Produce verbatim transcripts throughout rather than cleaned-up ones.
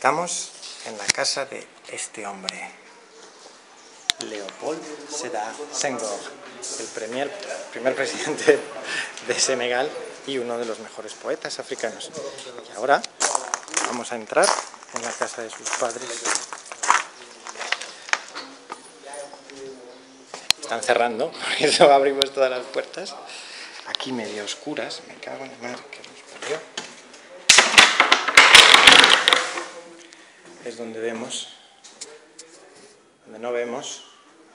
Estamos en la casa de este hombre, Léopold Sédar Senghor, el primer, primer presidente de Senegal y uno de los mejores poetas africanos. Y ahora vamos a entrar en la casa de sus padres. Están cerrando, por eso abrimos todas las puertas. Aquí medio oscuras, me cago en la madre que nos parió. Es donde vemos, donde no vemos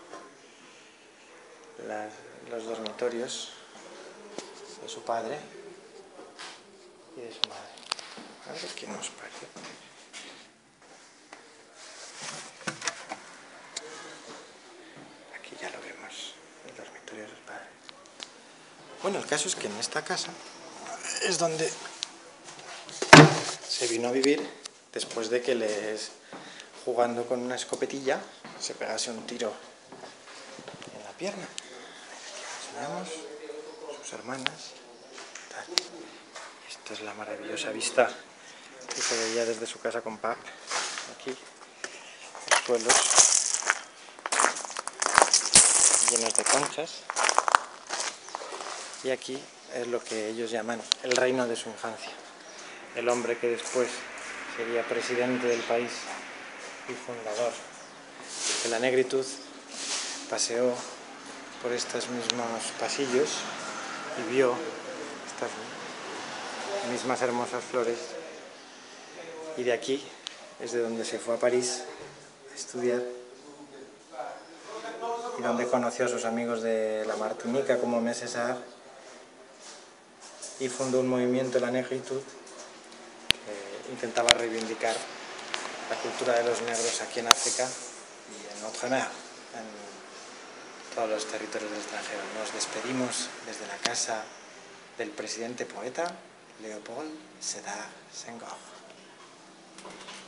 la, los dormitorios de su padre y de su madre. Madre que nos parió. Aquí ya lo vemos, el dormitorio de su padre. Bueno, el caso es que en esta casa es donde se vino a vivir después de que les, jugando con una escopetilla, se pegase un tiro en la pierna. Aquí enseñamos sus hermanas. Tal. Esta es la maravillosa vista que se veía desde su casa con Pap. Aquí, los suelos llenos de conchas. Y aquí es lo que ellos llaman el reino de su infancia. El hombre que después sería presidente del país y fundador de la negritud paseó por estos mismos pasillos y vio estas mismas hermosas flores, y de aquí es de donde se fue a París a estudiar y donde conoció a sus amigos de la Martinica como Aimé Césaire y fundó un movimiento, la negritud, que intentaba reivindicar la cultura de los negros aquí en África y en Outre-mer, en todos los territorios del extranjero. Nos despedimos desde la casa del presidente poeta Léopold Sédar Senghor.